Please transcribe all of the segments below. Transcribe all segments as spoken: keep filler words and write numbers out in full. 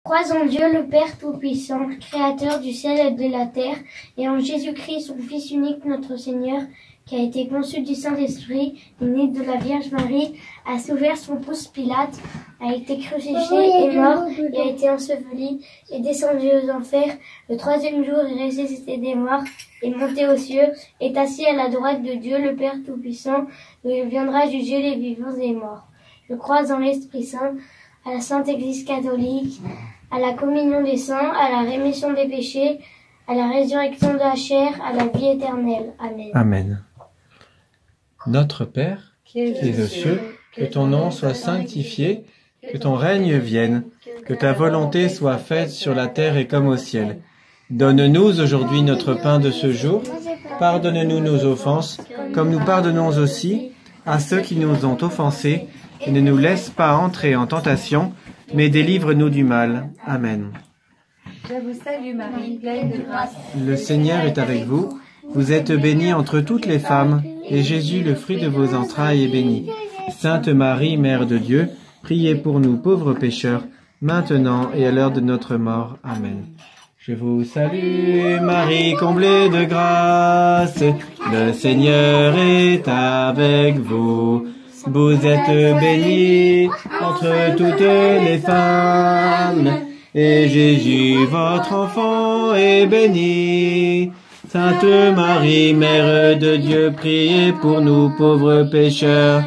Crois en Dieu le Père Tout-Puissant, Créateur du ciel et de la terre, et en Jésus-Christ, son Fils unique, notre Seigneur, qui a été conçu du Saint-Esprit, né de la Vierge Marie, a souffert son Ponce Pilate, a été crucifié et mort, et a été enseveli, et descendu aux enfers. Le troisième jour, il est ressuscité des morts, est monté aux cieux, est assis à la droite de Dieu le Père Tout-Puissant, où il viendra juger les vivants et les morts. Je crois en l'Esprit Saint, à la Sainte Église catholique, à la communion des saints, à la rémission des péchés, à la résurrection de la chair, à la vie éternelle. Amen. Amen. Notre Père, qui es aux cieux, que ton nom soit sanctifié, que ton règne vienne, que ta volonté soit faite sur la terre et comme au ciel. Donne-nous aujourd'hui notre pain de ce jour. Pardonne-nous nos offenses, comme nous pardonnons aussi à ceux qui nous ont offensés, et ne nous laisse pas entrer en tentation, mais délivre-nous du mal. Amen. Je vous salue Marie, pleine de grâce. Le Seigneur est avec vous. Vous êtes bénie entre toutes les femmes, et Jésus, le fruit de vos entrailles, est béni. Sainte Marie, Mère de Dieu, priez pour nous pauvres pécheurs, maintenant et à l'heure de notre mort. Amen. Je vous salue, Marie, comblée de grâce. Le Seigneur est avec vous. Vous êtes bénie entre toutes les femmes, et Jésus, votre enfant, est béni. Sainte Marie, Mère de Dieu, priez pour nous pauvres pécheurs,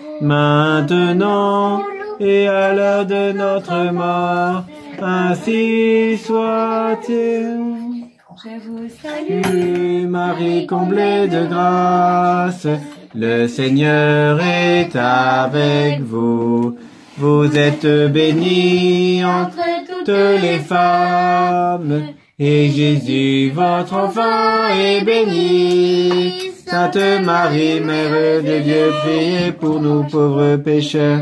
maintenant et à l'heure de notre mort. Ainsi soit-il. Je vous salue, Salut Marie, comblée de grâce, le Seigneur est avec vous. Vous êtes bénie entre toutes les femmes, et Jésus, votre enfant, est béni. Sainte Marie, Mère de Dieu, priez pour nous pauvres pécheurs,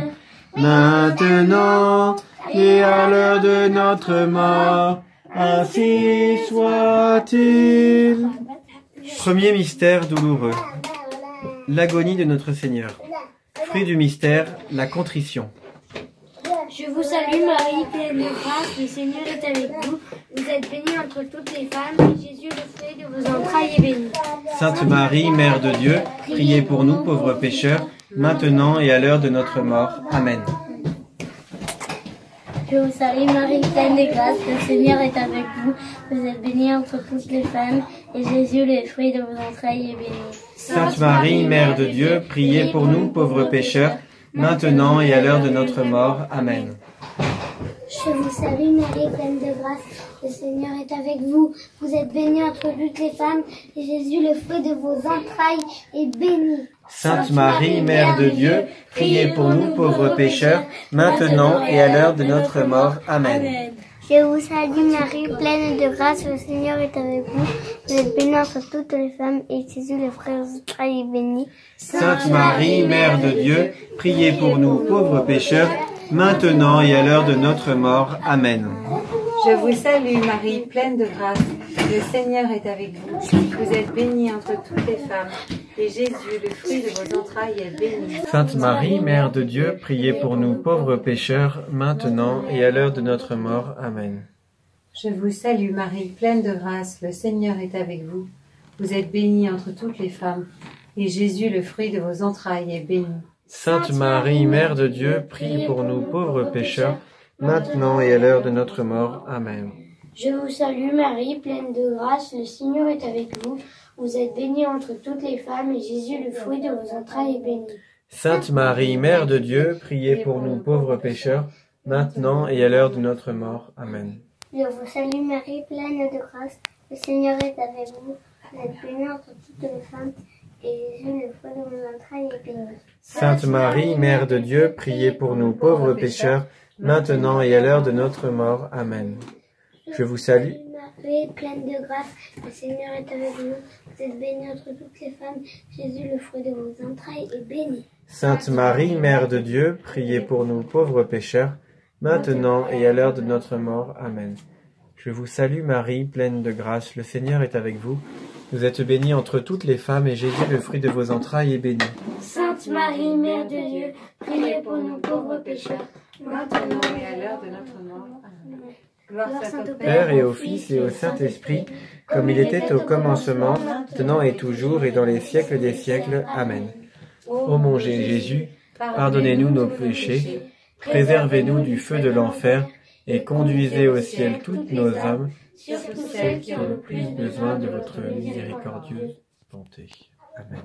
maintenant et à l'heure de notre mort. Ainsi soit-il. Premier mystère douloureux. L'agonie de notre Seigneur. Fruit du mystère, la contrition. Je vous salue Marie, pleine de grâce, le Seigneur est avec vous. Vous êtes bénie entre toutes les femmes, et Jésus, le fruit de vos entrailles, est béni. Sainte Marie, Mère de Dieu, priez pour nous pauvres pécheurs, maintenant et à l'heure de notre mort. Amen. Je vous salue Marie, pleine de grâce, le Seigneur est avec vous. Vous êtes bénie entre toutes les femmes, et Jésus, le fruit de vos entrailles, est béni. Sainte Marie, Mère de Dieu, priez pour nous pauvres pécheurs, maintenant et à l'heure de notre mort. Amen. Je vous salue Marie, pleine de grâce, le Seigneur est avec vous. Vous êtes bénie entre toutes les femmes, et Jésus, le fruit de vos entrailles, est béni. Sainte Marie, Mère de Dieu, priez pour nous pauvres pécheurs, maintenant et à l'heure de notre mort. Amen. Je vous salue Marie, pleine de grâce, le Seigneur est avec vous. Vous êtes bénie entre toutes les femmes, et Jésus, le fruit de vos entrailles, est béni. Sainte Marie, Mère de Dieu, priez pour nous pauvres pécheurs, maintenant et à l'heure de notre mort. Amen. je vous salue Marie, pleine de grâce. Le Seigneur est avec vous. Vous êtes bénie entre toutes les femmes, et Jésus, le fruit de vos entrailles, est béni. Sainte Marie, Mère de Dieu, priez pour nous pauvres pécheurs, maintenant et à l'heure de notre mort. Amen. Je vous salue Marie, pleine de grâce. Le Seigneur est avec vous. Vous êtes bénie entre toutes les femmes, et Jésus, le fruit de vos entrailles, est béni. Sainte Marie, Mère de Dieu, priez pour nous pauvres pécheurs, maintenant et à l'heure de notre mort. Amen. Je vous salue Marie, pleine de grâce, le Seigneur est avec vous. Vous êtes bénie entre toutes les femmes, et Jésus, le fruit de vos entrailles, est béni. Sainte Marie, Mère de Dieu, priez pour nous pauvres pécheurs, maintenant et à l'heure de notre mort. Amen. Je vous salue Marie, pleine de grâce, le Seigneur est avec vous. Vous êtes bénie entre toutes les femmes, et Jésus, le fruit de vos entrailles, est béni. Sainte Marie, Mère de Dieu, priez pour nous pauvres pécheurs, maintenant et à l'heure de notre mort. Amen. Je vous salue Marie, pleine de grâce, le Seigneur est avec vous. Vous êtes bénie entre toutes les femmes, Jésus, le fruit de vos entrailles, est béni. Sainte Marie, Mère de Dieu, priez pour nous pauvres pécheurs, maintenant et à l'heure de notre mort. Amen. Je vous salue Marie, pleine de grâce, le Seigneur est avec vous. Vous êtes bénie entre toutes les femmes, et Jésus, le fruit de vos entrailles, est béni. Sainte Marie, Mère de Dieu, priez pour nous pauvres pécheurs, Maintenant et à l'heure de notre mort. Amen. Gloire soit au Père et au Fils et au Saint-Esprit, comme il était au commencement, maintenant et toujours et dans les siècles des siècles. Amen. Ô mon Jésus, pardonnez-nous nos péchés, préservez-nous du feu de l'enfer, et conduisez au ciel toutes nos âmes, surtout celles qui ont le plus besoin de votre miséricordieuse bonté. Amen.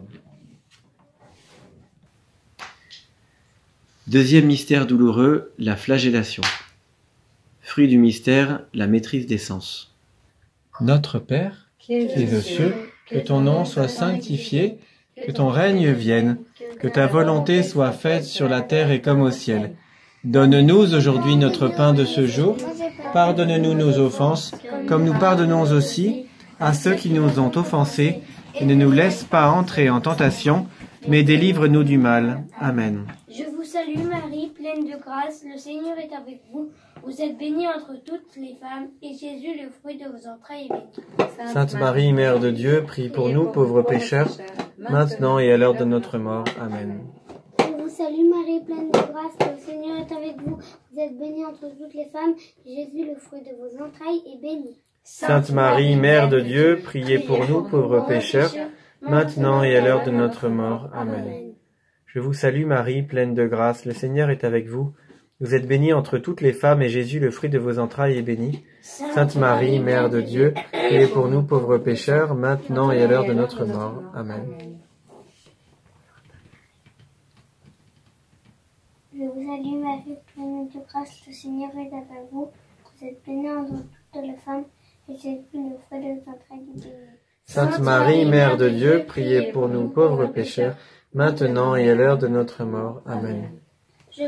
Deuxième mystère douloureux, la flagellation. Fruit du mystère, la maîtrise des sens. Notre Père, qui es aux cieux, que ton nom soit sanctifié, que ton règne vienne, que ta volonté soit faite sur la terre et comme au ciel. Donne-nous aujourd'hui notre pain de ce jour. Pardonne-nous nos offenses, comme nous pardonnons aussi à ceux qui nous ont offensés, et ne nous laisse pas entrer en tentation, mais délivre-nous du mal. Amen. Je vous salue Marie, pleine de grâce, le Seigneur est avec vous. Vous êtes bénie entre toutes les femmes, et Jésus, le fruit de vos entrailles, est béni. Sainte Marie, Mère de Dieu, prie pour nous pauvres pécheurs, maintenant et à l'heure de notre mort. Amen. Je vous salue Marie, pleine de grâce, le Seigneur est avec vous. Vous êtes bénie entre toutes les femmes, et Jésus, le fruit de vos entrailles, est béni. Sainte Marie, Mère de Dieu, priez pour nous pauvres pécheurs, maintenant et à l'heure de notre mort. Amen. Je vous salue Marie, pleine de grâce, le Seigneur est avec vous. Vous êtes bénie entre toutes les femmes, et Jésus, le fruit de vos entrailles, est béni. Sainte Marie, Mère de Dieu, priez pour nous pauvres pécheurs, maintenant et à l'heure de notre mort. Amen. Je vous salue Marie, pleine de grâce, le Seigneur est avec vous. Vous êtes bénie entre toutes les femmes, et Jésus, le fruit de vos entrailles, est béni. Sainte Marie, Mère de Dieu, priez pour nous pauvres pécheurs, maintenant et à l'heure de notre mort. Amen. Je,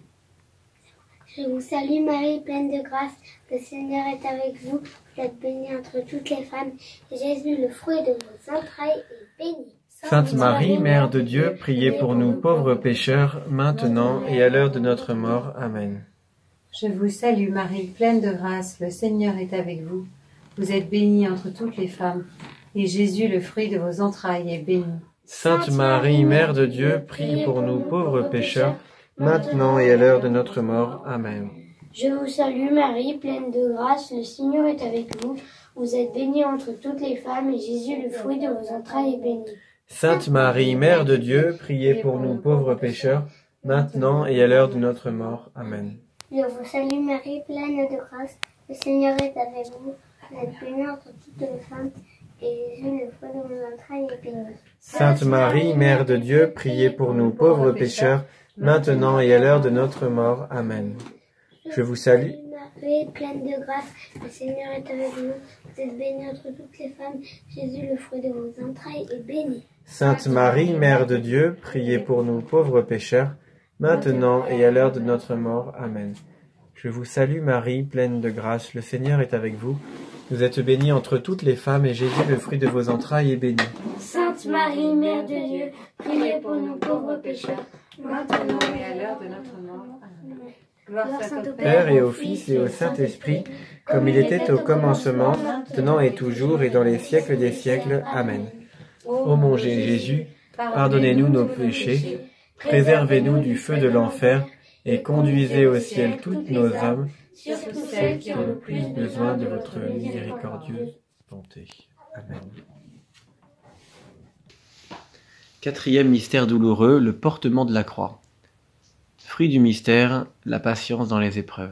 je vous salue Marie, pleine de grâce, le Seigneur est avec vous. Vous êtes bénie entre toutes les femmes, et Jésus, le fruit de vos entrailles, est béni. Sainte Marie, Mère de Dieu, priez pour nous pauvres pécheurs, maintenant et à l'heure de notre mort. Amen. Je vous salue Marie, pleine de grâce, le Seigneur est avec vous. Vous êtes bénie entre toutes les femmes, et Jésus, le fruit de vos entrailles, est béni. Sainte Marie, Mère de Dieu, priez pour nous pauvres pécheurs, maintenant et à l'heure de notre mort. Amen. Je vous salue Marie, pleine de grâce, le Seigneur est avec vous. Vous êtes bénie entre toutes les femmes, et Jésus, le fruit de vos entrailles, est béni. Sainte Marie, Mère de Dieu, priez pour nous pauvres pécheurs, maintenant et à l'heure de notre mort. Amen. Je vous salue Marie, pleine de grâce, le Seigneur est avec vous. Vous êtes bénie entre toutes les femmes, et Jésus, le fruit de vos entrailles, est béni. Sainte Marie, Mère de Dieu, priez pour nous pauvres pécheurs, maintenant et à l'heure de notre mort. Amen. Je vous salue Marie, pleine de grâce, le Seigneur est avec vous. Vous êtes bénie entre toutes les femmes, Jésus, le fruit de vos entrailles, est béni. Sainte Marie, Mère de Dieu, priez pour nous pauvres pécheurs, maintenant et à l'heure de notre mort. Amen. Je vous salue Marie, pleine de grâce, le Seigneur est avec vous. Vous êtes bénie entre toutes les femmes, et Jésus, le fruit de vos entrailles, est béni. Sainte Marie, Mère de Dieu, priez pour nous pauvres pécheurs, maintenant et à l'heure de notre mort. Amen. Gloire soit au Père et au Fils et au Saint-Esprit, comme il était au commencement, maintenant et toujours et dans les siècles des siècles. Amen. Ô mon Jésus, pardonnez-nous nos péchés, préservez-nous du feu de l'enfer, et conduisez au ciel toutes nos âmes, surtout celles qui ont le plus besoin de votre miséricordieuse bonté. Amen. Quatrième mystère douloureux, le portement de la croix. Fruit du mystère, la patience dans les épreuves.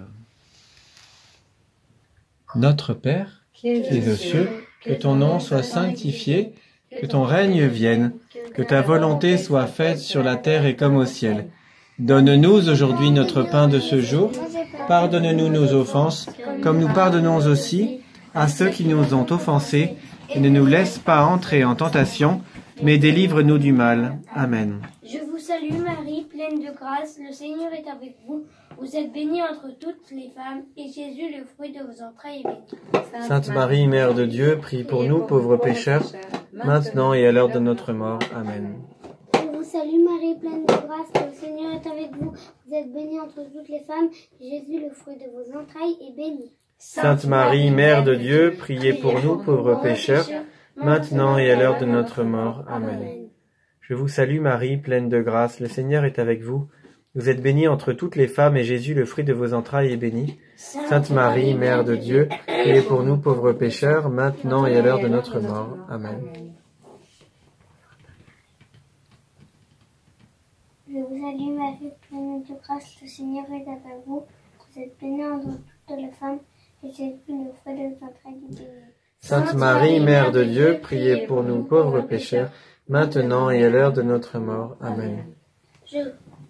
Notre Père, qui es aux cieux, que ton nom soit sanctifié, que ton règne vienne, que ta volonté soit faite sur la terre et comme au ciel. Donne-nous aujourd'hui notre pain de ce jour. Pardonne-nous nos offenses, comme nous pardonnons aussi à ceux qui nous ont offensés, et ne nous laisse pas entrer en tentation, mais délivre-nous du mal. Amen. Je vous salue Marie, pleine de grâce, le Seigneur est avec vous. Vous êtes bénie entre toutes les femmes, et Jésus, le fruit de vos entrailles, est béni. Sainte Marie, Mère de Dieu, prie pour nous pauvres pécheurs, maintenant et à l'heure de notre mort. Amen. Je vous salue Marie, pleine de grâce, le Seigneur est avec vous. Vous êtes bénie entre toutes les femmes, et Jésus, le fruit de vos entrailles, est béni. Sainte Marie, Mère de Dieu, priez pour nous pauvres pécheurs, maintenant et à l'heure de notre mort. Amen. Je vous salue Marie, pleine de grâce, le Seigneur est avec vous. Vous êtes bénie entre toutes les femmes, et Jésus, le fruit de vos entrailles, est béni. Sainte Marie, Mère de Dieu, priez pour nous pauvres pécheurs, maintenant et à l'heure de notre mort. Amen. Je vous salue Marie, pleine de grâce, le Seigneur est avec vous. Vous êtes bénie entre toutes les femmes, et Jésus, le fruit de vos entrailles, est béni. Sainte Marie, Mère de Dieu, priez pour nous pauvres pécheurs, maintenant et à l'heure de notre mort. Amen. Je,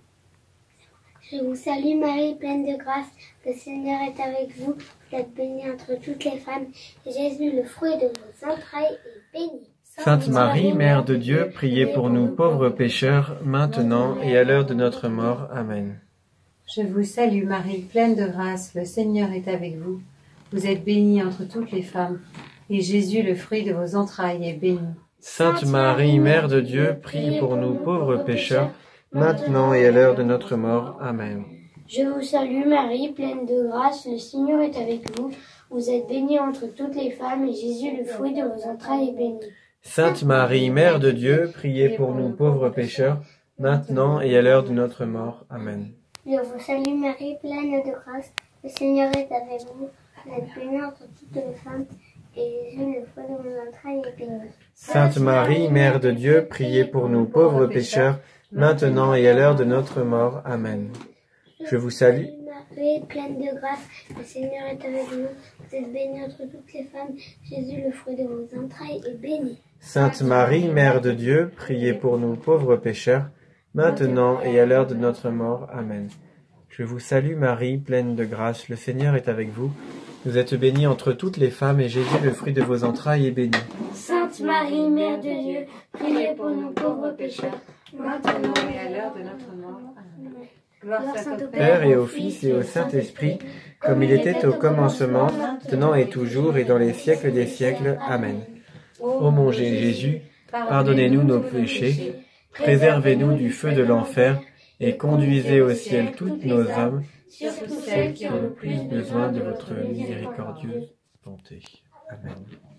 je vous salue Marie, pleine de grâce, le Seigneur est avec vous. Vous êtes bénie entre toutes les femmes, et Jésus, le fruit de vos entrailles, est béni. Sainte Marie, Mère de Dieu, priez pour nous pauvres pécheurs, maintenant et à l'heure de notre mort. Amen. Je vous salue Marie, pleine de grâce, le Seigneur est avec vous. Vous êtes bénie entre toutes les femmes, et Jésus, le fruit de vos entrailles, est béni. Sainte Marie, Mère de Dieu, priez pour nous pauvres pécheurs, maintenant et à l'heure de notre mort. Amen. Je vous salue Marie, pleine de grâce, le Seigneur est avec vous. Vous êtes bénie entre toutes les femmes, et Jésus, le fruit de vos entrailles, est béni. Sainte Marie, Mère de Dieu, priez pour nous pauvres pécheurs, maintenant et à l'heure de notre mort. Amen. Je vous salue Marie, pleine de grâce, le Seigneur est avec vous. Vous êtes bénie entre toutes les femmes, et Jésus, le fruit de vos entrailles, est béni. Sainte Marie, Mère de Dieu, priez pour nous pauvres pécheurs, maintenant et à l'heure de notre mort. Amen. Je vous salue Marie, pleine de grâce, le Seigneur est avec vous. Vous êtes bénie entre toutes les femmes, Jésus, le fruit de vos entrailles, est béni. Sainte Marie, Mère de Dieu, priez pour nous pauvres pécheurs, maintenant et à l'heure de notre mort. Amen. Je vous salue Marie, pleine de grâce, le Seigneur est avec vous. Vous êtes bénie entre toutes les femmes, et Jésus, le fruit de vos entrailles, est béni. Sainte Marie, Mère de Dieu, priez pour nous pauvres pécheurs, maintenant et à l'heure de notre mort. Amen. Gloire soit au Père et au Fils et au Saint-Esprit, comme il était au commencement, maintenant et toujours, et dans les siècles des siècles. Amen. Ô mon Jésus, pardonnez-nous nos péchés, préservez-nous du feu de l'enfer, et conduisez au ciel toutes nos âmes, surtout celles qui ont le plus besoin de votre miséricordieuse bonté. Amen.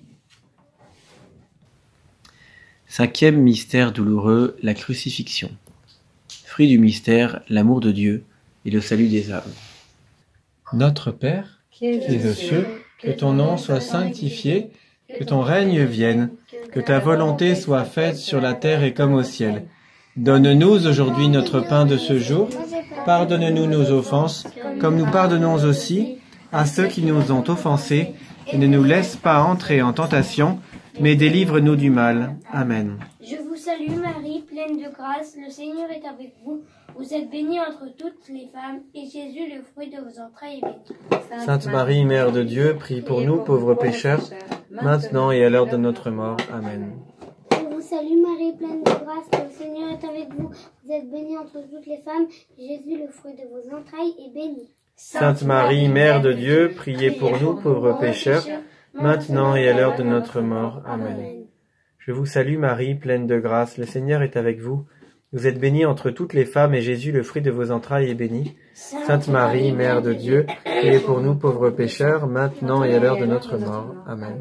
Cinquième mystère douloureux, la crucifixion. Fruit du mystère, l'amour de Dieu et le salut des âmes. Notre Père, qui es aux cieux, que ton nom soit sanctifié, que ton règne vienne, que ta volonté soit faite sur la terre et comme au ciel. Donne-nous aujourd'hui notre pain de ce jour. Pardonne-nous nos offenses, comme nous pardonnons aussi à ceux qui nous ont offensés, et ne nous laisse pas entrer en tentation, mais délivre-nous du mal. Amen. Je vous salue Marie, pleine de grâce, le Seigneur est avec vous. Vous êtes bénie entre toutes les femmes, et Jésus, le fruit de vos entrailles, est béni. Sainte Marie, Mère de Dieu, prie pour nous pauvres pécheurs, maintenant et à l'heure de notre mort. Amen. Je vous salue Marie, pleine de grâce, le Seigneur est avec vous. Vous êtes bénie entre toutes les femmes, et Jésus, le fruit de vos entrailles, est béni. Sainte Marie, Mère de Dieu, priez pour nous pauvres pécheurs, maintenant et à l'heure de notre mort. Amen. Je vous salue Marie, pleine de grâce, le Seigneur est avec vous. Vous êtes bénie entre toutes les femmes, et Jésus, le fruit de vos entrailles, est béni. Sainte Marie, Mère de Dieu, priez pour nous pauvres pécheurs, maintenant et à l'heure de notre mort. Amen.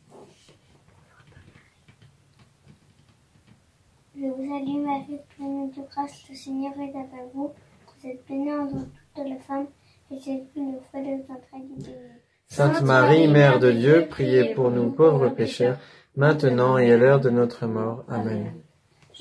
Je vous salue Marie, pleine de grâce, le Seigneur est avec vous. Vous êtes bénie entre toutes les femmes, et Jésus, le fruit de vos entrailles, est béni. Sainte Marie, Mère de Dieu, priez pour nous pauvres pécheurs, maintenant et à l'heure de notre mort. Amen. Je,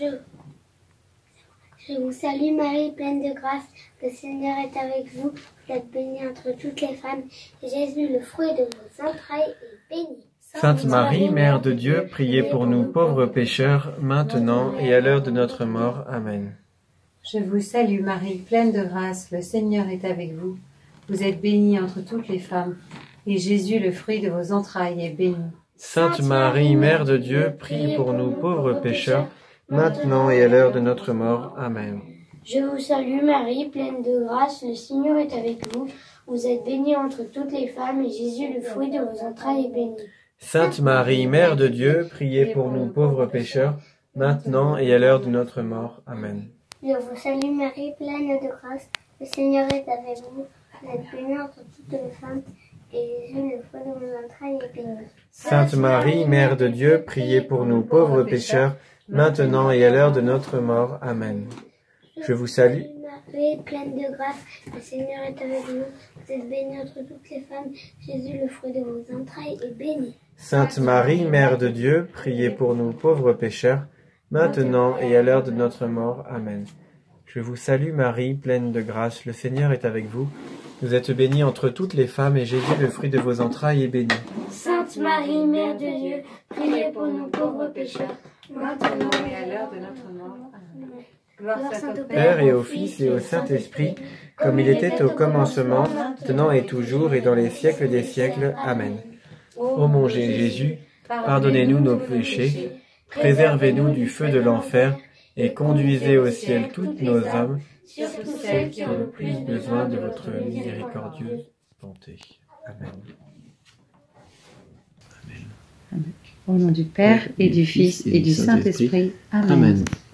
je vous salue Marie, pleine de grâce, le Seigneur est avec vous. Vous êtes bénie entre toutes les femmes, et Jésus, le fruit de vos entrailles, est béni. Sainte Marie, Mère de Dieu, priez pour nous pauvres pécheurs, maintenant et à l'heure de notre mort. Amen. Je vous salue Marie, pleine de grâce, le Seigneur est avec vous. Vous êtes bénie entre toutes les femmes, et Jésus, le fruit de vos entrailles, est béni. Sainte Marie, Mère de Dieu, prie pour nous pauvres pécheurs, maintenant et à l'heure de notre mort. Amen. Je vous salue Marie, pleine de grâce, le Seigneur est avec vous. Vous êtes bénie entre toutes les femmes, et Jésus, le fruit de vos entrailles, est béni. Sainte Marie, Mère de Dieu, priez pour nous pauvres pécheurs, maintenant et à l'heure de notre mort. Amen. Je vous salue Marie, pleine de grâce, le Seigneur est avec vous. Vous êtes bénie entre toutes les femmes, et Jésus, le fruit de vos entrailles, est béni. Sainte Marie, Mère de Dieu, priez pour nous pauvres pécheurs, maintenant et à l'heure de notre mort. Amen. Je vous salue Marie, pleine de grâce, le Seigneur est avec vous. Vous êtes bénie entre toutes les femmes. Jésus, le fruit de vos entrailles, est béni. Sainte Marie, Mère de Dieu, priez pour nous pauvres pécheurs, maintenant et à l'heure de notre mort. Amen. Je vous salue Marie, pleine de grâce, le Seigneur est avec vous. Vous êtes bénie entre toutes les femmes, et Jésus, le fruit de vos entrailles, est béni. Sainte Marie, Mère de Dieu, priez pour nous pauvres pécheurs, maintenant et à l'heure de notre mort. Amen. Gloire soit au Père et au Fils et au Saint-Esprit, comme il était au commencement, maintenant et toujours, et dans les siècles des siècles. Amen. Ô mon Jésus, pardonnez-nous nos péchés, préservez-nous du feu de l'enfer, et conduisez au ciel toutes nos âmes, surtout celles qui ont le plus besoin de votre miséricordieuse bonté. Amen. Au nom du Père, et du Fils, et du Saint-Esprit. Amen. Amen.